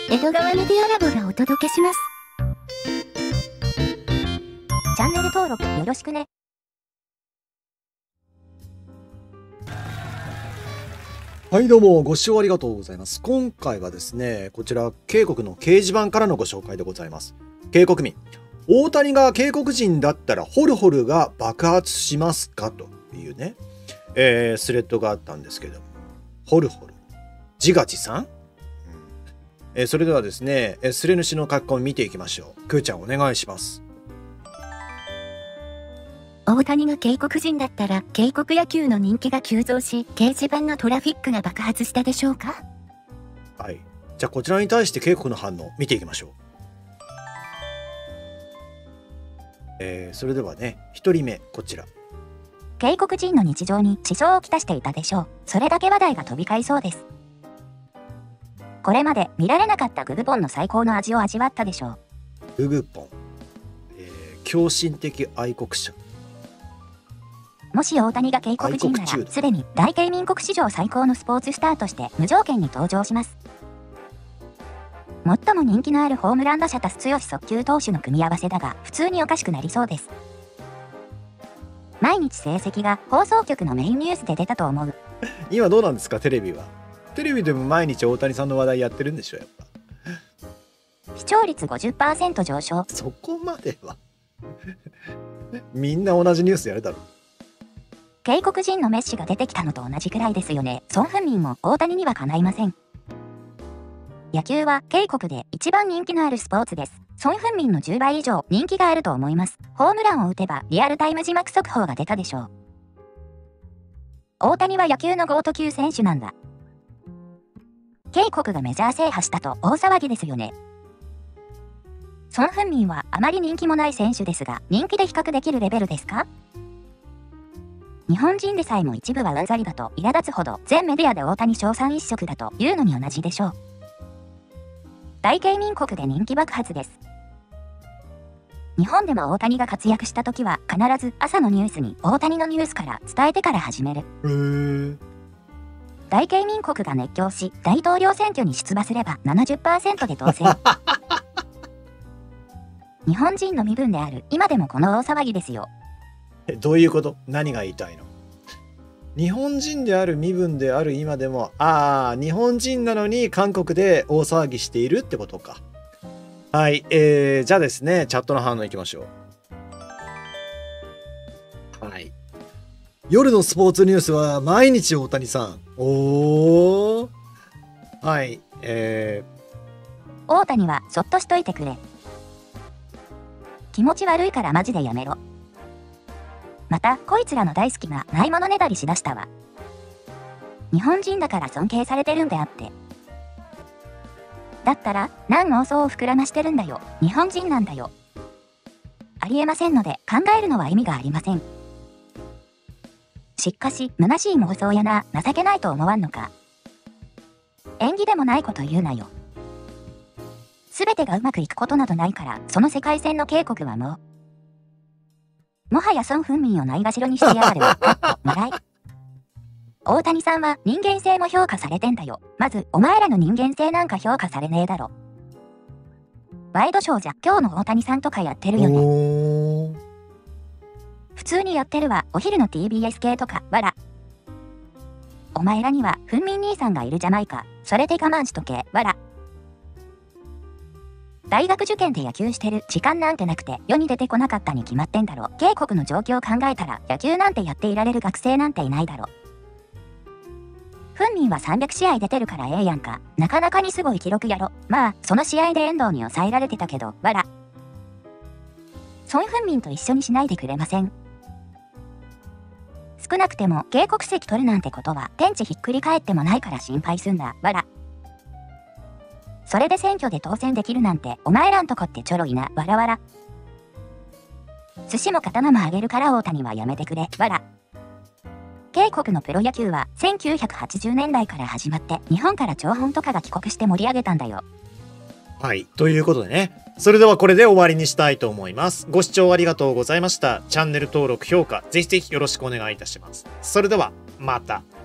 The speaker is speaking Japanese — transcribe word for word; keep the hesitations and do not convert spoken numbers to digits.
江戸川メディアラボがお届けします。 チャンネル登録よろしくね。 はいどうもご視聴ありがとうございます。今回はですね、こちら渓谷の掲示板からのご紹介でございます。渓谷民、大谷が渓谷人だったらホルホルが爆発しますかというね、えー、スレッドがあったんですけども、ホルホル自画自賛、うんえー、それではですね、スレ主の書き込み見ていきましょう。くーちゃんお願いします。 大谷が渓谷人だったら渓谷野球の人気が急増し、掲示板のトラフィックが爆発したでしょうか。 はい、じゃあこちらに対して渓谷の反応見ていきましょう。えー、それではね、ひとりめこちら。 渓谷人の日常に支障をきたしていたでしょう。それだけ話題が飛び交いそうです。これまで見られなかったググポンの最高の味を味わったでしょう。 ググポン、えー、狂信的愛国者。 もし大谷が渓谷人ならすでに大渓民国史上最高のスポーツスターとして無条件に登場します。最も人気のあるホームラン打者足す強し速球投手の組み合わせだが普通におかしくなりそうです。毎日成績が放送局のメインニュースで出たと思う。 今どうなんですか、テレビは。テレビでも毎日大谷さんの話題やってるんでしょ、やっぱ。 視聴率 ごじゅっパーセント 上昇。 そこまではみんな同じニュースやるだろう。 渓谷人のメッシが出てきたのと同じくらいですよね。ソン・フンミンも大谷にはかないません。野球は渓谷で一番人気のあるスポーツです。ソン・フンミンのじゅうばい以上人気があると思います。ホームランを打てばリアルタイム字幕速報が出たでしょう。大谷は野球のゴート級選手なんだ。渓谷がメジャー制覇したと大騒ぎですよね。ソン・フンミンはあまり人気もない選手ですが、人気で比較できるレベルですか？日本人でさえも一部はうんざりだと苛立つほど全メディアで大谷称賛一色だというのに同じでしょう。大渓民国で人気爆発です。日本でも大谷が活躍した時は必ず朝のニュースに大谷のニュースから伝えてから始める。 へー。 大渓民国が熱狂し大統領選挙に出馬すれば ななじゅっパーセント で当選。日本人の身分である今でもこの大騒ぎですよ。 え、どういうこと？何が言いたいの？日本人である身分である今でも、ああ、日本人なのに韓国で大騒ぎしているってことか。はい、えー、じゃあですね、チャットの反応いきましょう。はい。夜のスポーツニュースは毎日大谷さん。おー。はい、えー。大谷はそっとしといてくれ。気持ち悪いからマジでやめろ。また、こいつらの大好きなないものねだりしだしたわ。日本人だから尊敬されてるんであって。だったら、何妄想を膨らましてるんだよ。日本人なんだよ。ありえませんので、考えるのは意味がありません。しかし、虚しい妄想やな、情けないと思わんのか。縁起でもないこと言うなよ。すべてがうまくいくことなどないから、その世界線の渓谷はもう、もはやソン・フンミンをないがしろにしてやがるわ。かっこ笑い。大谷さんは人間性も評価されてんだよ。まず、お前らの人間性なんか評価されねえだろ。ワイドショーじゃ今日の大谷さんとかやってるよね。普通にやってるわ。お昼の ティービーエス 系とか、わら。お前らには、フンミン兄さんがいるじゃないか。それで我慢しとけ、わら。大学受験で野球してる時間なんてなくて世に出てこなかったに決まってんだろ。渓谷の状況を考えたら野球なんてやっていられる学生なんていないだろ。フンミンはさんびゃくしあい出てるからええやんか。なかなかにすごい記録やろ。まあその試合で遠藤に抑えられてたけど、わら。ソン・フンミンと一緒にしないでくれません？少なくても渓谷籍取るなんてことは天地ひっくり返ってもないから心配すんな、わら。それで選挙で当選できるなんて、お前らんとこってちょろいな、わらわら。寿司も刀もあげるから大谷はやめてくれ、わら。渓谷のプロ野球はせんきゅうひゃくはちじゅうねんだいから始まって、日本から張本とかが帰国して盛り上げたんだよ。 はい、ということでね、それではこれで終わりにしたいと思います。ご視聴ありがとうございました。チャンネル登録、評価、ぜひぜひよろしくお願いいたします。それでは、また。